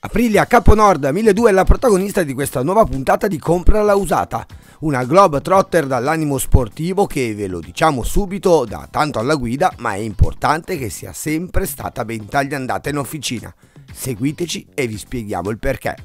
Aprilia Caponord 1200 è la protagonista di questa nuova puntata di Comprala Usata, una Globetrotter dall'animo sportivo che, ve lo diciamo subito, dà tanto alla guida, ma è importante che sia sempre stata ben tagliandata in officina. Seguiteci e vi spieghiamo il perché.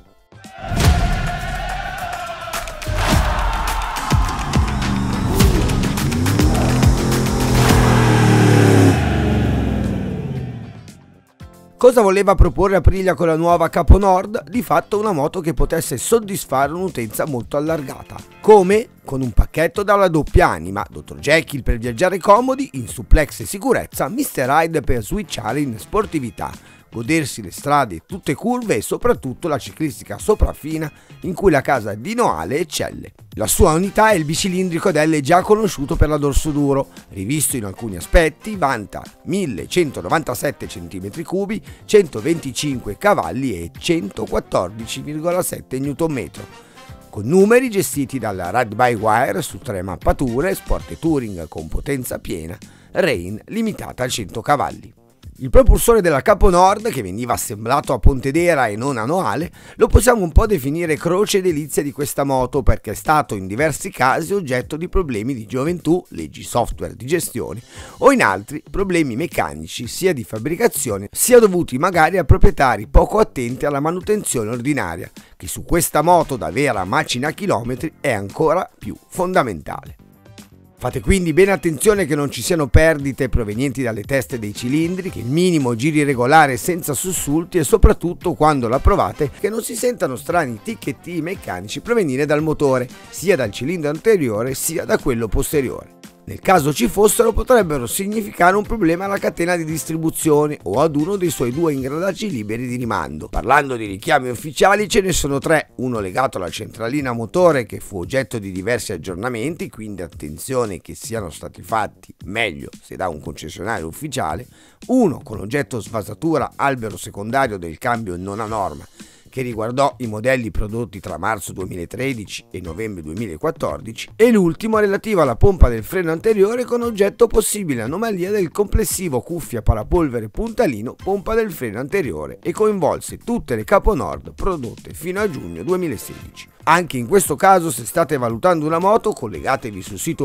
Cosa voleva proporre Aprilia con la nuova Caponord? Di fatto una moto che potesse soddisfare un'utenza molto allargata. Come? Con un pacchetto dalla doppia anima, Dr. Jekyll per viaggiare comodi, in suplex e sicurezza, Mr. Ride per switchare in sportività, godersi le strade tutte curve e soprattutto la ciclistica sopraffina in cui la casa di Noale eccelle. La sua unità è il bicilindrico L già conosciuto per la dorsoduro, rivisto in alcuni aspetti, vanta 1197 cm3, 125 cavalli e 114,7 Nm. Con numeri gestiti dalla Ride by Wire su 3 mappature, Sport e Touring con potenza piena, Rain limitata a 100 cavalli. Il propulsore della Caponord, che veniva assemblato a Pontedera e non a Noale, lo possiamo un po' definire croce delizia di questa moto perché è stato in diversi casi oggetto di problemi di gioventù, leggi software di gestione o in altri problemi meccanici sia di fabbricazione sia dovuti magari a proprietari poco attenti alla manutenzione ordinaria, che su questa moto da vera macina a chilometri è ancora più fondamentale. Fate quindi bene attenzione che non ci siano perdite provenienti dalle teste dei cilindri, che il minimo giri regolare senza sussulti e soprattutto quando la provate che non si sentano strani ticchetti meccanici provenire dal motore, sia dal cilindro anteriore sia da quello posteriore. Nel caso ci fossero potrebbero significare un problema alla catena di distribuzione o ad uno dei suoi 2 ingranaggi liberi di rimando. Parlando di richiami ufficiali ce ne sono 3, uno legato alla centralina motore che fu oggetto di diversi aggiornamenti, quindi attenzione che siano stati fatti meglio se da un concessionario ufficiale, uno con oggetto sfasatura albero secondario del cambio non a norma, che riguardò i modelli prodotti tra marzo 2013 e novembre 2014, e l'ultimo relativo alla pompa del freno anteriore con oggetto possibile anomalia del complessivo cuffia parapolvere puntalino pompa del freno anteriore e coinvolse tutte le Caponord prodotte fino a giugno 2016. Anche in questo caso, se state valutando una moto, collegatevi sul sito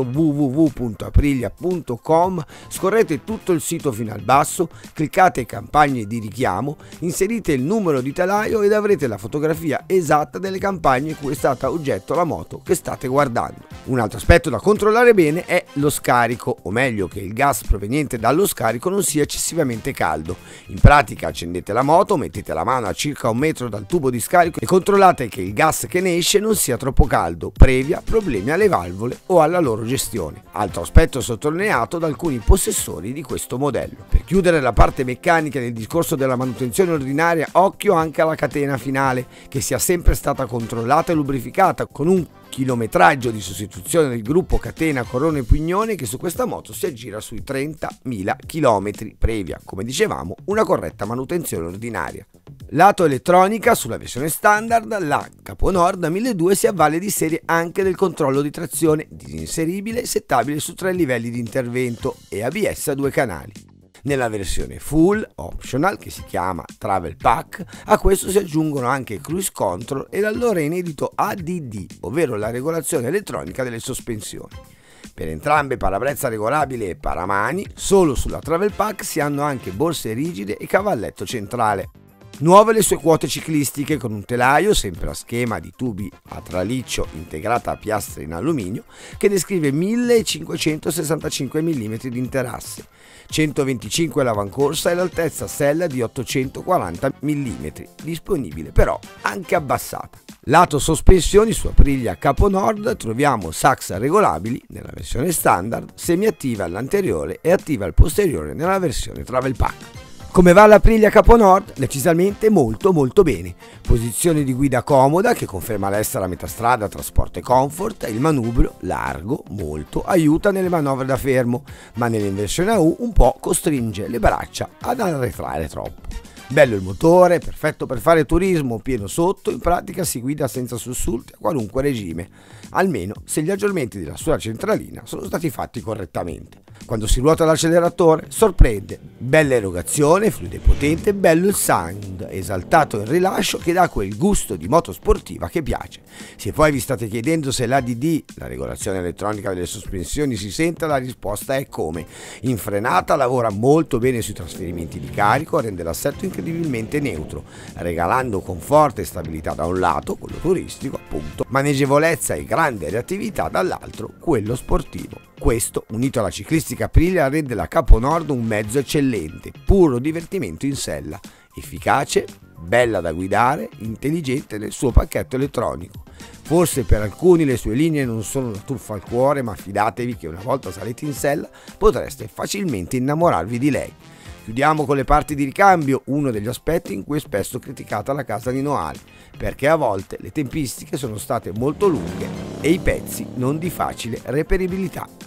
www.aprilia.com, scorrete tutto il sito fino al basso, cliccate campagne di richiamo, inserite il numero di telaio ed avrete la fotografia esatta delle campagne cui è stata oggetto la moto che state guardando. Un altro aspetto da controllare bene è lo scarico, o meglio che il gas proveniente dallo scarico non sia eccessivamente caldo. In pratica accendete la moto, mettete la mano a circa 1 metro dal tubo di scarico e controllate che il gas che ne esce non sia troppo caldo, previa problemi alle valvole o alla loro gestione. Altro aspetto sottolineato da alcuni possessori di questo modello. Per chiudere la parte meccanica del discorso della manutenzione ordinaria, occhio anche alla catena finale, che sia sempre stata controllata e lubrificata con un chilometraggio di sostituzione del gruppo catena Corona e Pignone che su questa moto si aggira sui 30.000 km, previa, come dicevamo, una corretta manutenzione ordinaria. Lato elettronica, sulla versione standard, la Caponord 1200 si avvale di serie anche del controllo di trazione, disinseribile e settabile su 3 livelli di intervento e ABS a 2 canali. Nella versione full optional, che si chiama Travel Pack, a questo si aggiungono anche Cruise Control e l'allora inedito ADD, ovvero la regolazione elettronica delle sospensioni. Per entrambe parabrezza regolabile e paramani, solo sulla Travel Pack si hanno anche borse rigide e cavalletto centrale. Nuove le sue quote ciclistiche con un telaio sempre a schema di tubi a traliccio integrata a piastre in alluminio che descrive 1565 mm di interasse, 125 l'avancorsa e l'altezza sella di 840 mm, disponibile però anche abbassata. Lato sospensioni, su Aprilia Caponord troviamo Saxa regolabili nella versione standard, semiattiva all'anteriore e attiva al posteriore nella versione Travel Pack. Come va l'Aprilia Caponord? Decisamente molto bene. Posizione di guida comoda che conferma l'essere a metà strada tra sport e comfort, il manubrio largo molto aiuta nelle manovre da fermo, ma nell'inversione a U un po' costringe le braccia ad arretrare troppo. Bello il motore, perfetto per fare turismo pieno sotto, in pratica si guida senza sussulti a qualunque regime, almeno se gli aggiornamenti della sua centralina sono stati fatti correttamente. Quando si ruota l'acceleratore sorprende, bella erogazione, fluido e potente, bello il sound, esaltato il rilascio che dà quel gusto di moto sportiva che piace. Se poi vi state chiedendo se l'ADD, la regolazione elettronica delle sospensioni, si senta, la risposta è come. In frenata lavora molto bene sui trasferimenti di carico, rende l'assetto incredibilmente neutro, regalando conforto e stabilità da un lato, quello turistico appunto, maneggevolezza e grande reattività dall'altro, quello sportivo. Questo, unito alla ciclistica Aprilia, rende la Capo Nord un mezzo eccellente, puro divertimento in sella, efficace, bella da guidare, intelligente nel suo pacchetto elettronico. Forse per alcuni le sue linee non sono una tuffa al cuore, ma fidatevi che una volta saliti in sella potreste facilmente innamorarvi di lei. Chiudiamo con le parti di ricambio, uno degli aspetti in cui è spesso criticata la casa di Noale, perché a volte le tempistiche sono state molto lunghe e i pezzi non di facile reperibilità.